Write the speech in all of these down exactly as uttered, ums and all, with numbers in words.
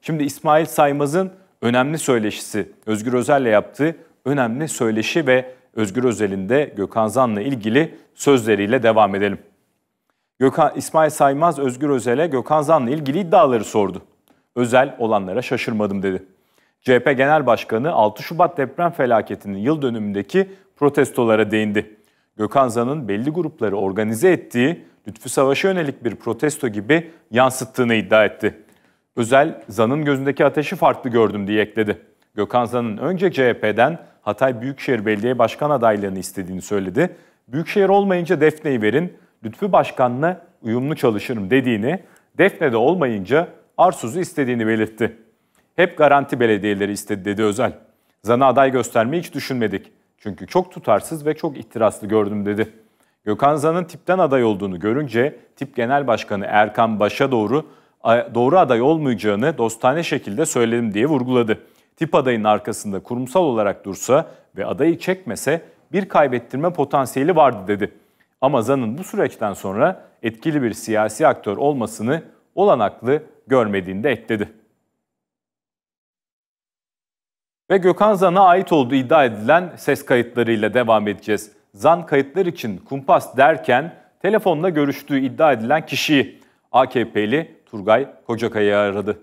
Şimdi İsmail Saymaz'ın önemli söyleşisi, Özgür Özel'le yaptığı önemli söyleşi ve Özgür Özel'in de Gökhan Zan'la ilgili sözleriyle devam edelim. Gökhan, İsmail Saymaz, Özgür Özel'e Gökhan Zan'la ilgili iddiaları sordu. Özel, olanlara şaşırmadım dedi. C H P Genel Başkanı altı Şubat deprem felaketinin yıl dönümündeki protestolara değindi. Gökhan Zan'ın belli grupları organize ettiği Lütfü Savaş'a yönelik bir protesto gibi yansıttığını iddia etti. Özel, Zan'ın gözündeki ateşi farklı gördüm diye ekledi. Gökhan Zan'ın önce C H P'den Hatay Büyükşehir Belediye Başkan adaylığını istediğini söyledi. Büyükşehir olmayınca Defne'yi verin, Lütfü Başkan'la uyumlu çalışırım dediğini, Defne'de olmayınca Arsuz'u istediğini belirtti. Hep garanti belediyeleri istedi dedi Özel. Zan'a aday göstermeyi hiç düşünmedik. Çünkü çok tutarsız ve çok ihtiraslı gördüm dedi. Gökhan Zan'ın tipten aday olduğunu görünce tip genel başkanı Erkan Baş'a doğru doğru aday olmayacağını dostane şekilde söyledim diye vurguladı. Tip adayının arkasında kurumsal olarak dursa ve adayı çekmese bir kaybettirme potansiyeli vardı dedi. Ama Zan'ın bu süreçten sonra etkili bir siyasi aktör olmasını olanaklı görmediğini de ekledi. Ve Gökhan Zan'a ait olduğu iddia edilen ses kayıtlarıyla devam edeceğiz. Zan kayıtlar için kumpas derken telefonla görüştüğü iddia edilen kişiyi A K P'li Turgay Kocakaya'yı aradı.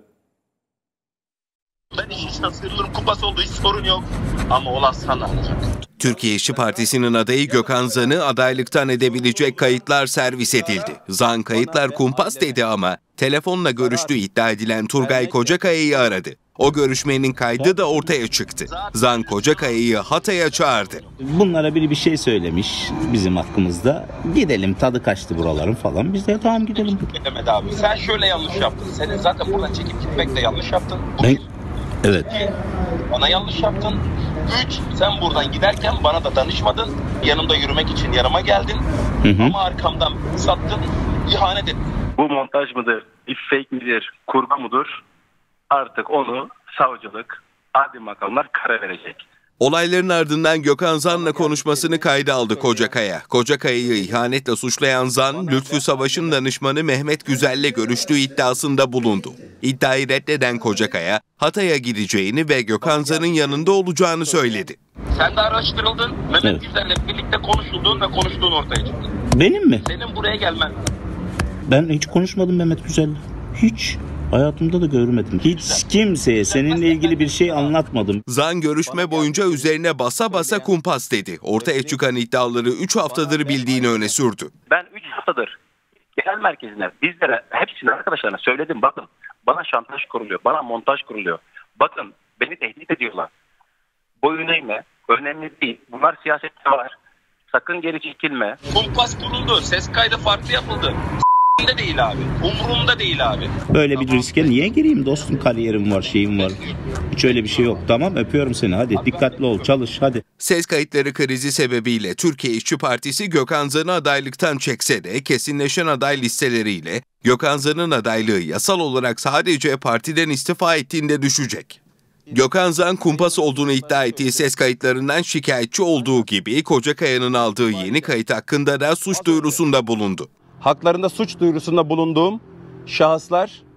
Ben hiç hatırlıyorum, kumpas olduğu hiç sorun yok ama olan sana olacak. Türkiye İşçi Partisi'nin adayı Gökhan Zan'ı adaylıktan edebilecek kayıtlar servis edildi. Zan kayıtlar kumpas dedi ama telefonla görüştüğü iddia edilen Turgay Kocakaya'yı aradı. O görüşmenin kaydı da ortaya çıktı. Zan Kocakaya'yı Hatay'a çağırdı. Bunlara biri bir şey söylemiş bizim hakkımızda. Gidelim, tadı kaçtı buraların falan. Biz de tamam gidelim. Mehmet abi, sen şöyle yanlış yaptın. Senin zaten buradan çekip gitmek de yanlış yaptın. Ben... Evet. Bana yanlış yaptın. Üç, sen buradan giderken bana da danışmadın. Yanımda yürümek için yanıma geldin. Hı hı. Ama arkamdan sattın, ihanet ettin. Bu montaj mıdır, bir fake midir, kurgu mudur? Artık onu savcılık, adli makamlar karar verecek. Olayların ardından Gökhan Zan'la konuşmasını kayda aldı Kocakaya. Kocakaya'yı ihanetle suçlayan Zan, Lütfü Savaş'ın danışmanı Mehmet Güzel'le görüştüğü iddiasında bulundu. İddiayı reddeden Kocakaya, Hatay'a gideceğini ve Gökhan Zan'ın yanında olacağını söyledi. Sen de araştırıldın, Mehmet evet. Güzel'le birlikte konuşulduğun ve konuştuğun ortaya çıktı. Benim mi? Senin buraya gelmen. Ben hiç konuşmadım Mehmet Güzel'le. Hiç. Hayatımda da görmedim. Hiç kimseye seninle ilgili bir şey anlatmadım. Zan görüşme boyunca üzerine basa basa kumpas dedi. Ortaya çıkan iddiaları üç haftadır bildiğini öne sürdü. Ben üç haftadır genel merkezine, bizlere, hepsine, arkadaşlarına söyledim. Bakın, bana şantaj kuruluyor, bana montaj kuruluyor. Bakın, beni tehdit ediyorlar. Boyun eğme, önemli değil. Bunlar siyasette var. Sakın geri çekilme. Kumpas kuruldu, ses kaydı farklı yapıldı. De değil abi. Umurumda değil abi. Böyle bir riske niye gireyim dostum? Kariyerim var, şeyim var. Hiç öyle bir şey yok. Tamam, öpüyorum seni. Hadi dikkatli ol, çalış hadi. Ses kayıtları krizi sebebiyle Türkiye İşçi Partisi Gökhan Zan'ı adaylıktan çekse de kesinleşen aday listeleriyle Gökhan Zan'ın adaylığı yasal olarak sadece partiden istifa ettiğinde düşecek. Gökhan Zan kumpas olduğunu iddia ettiği ses kayıtlarından şikayetçi olduğu gibi Kocakaya'nın aldığı yeni kayıt hakkında da suç duyurusunda bulundu. Haklarında suç duyurusunda bulunduğum şahıslar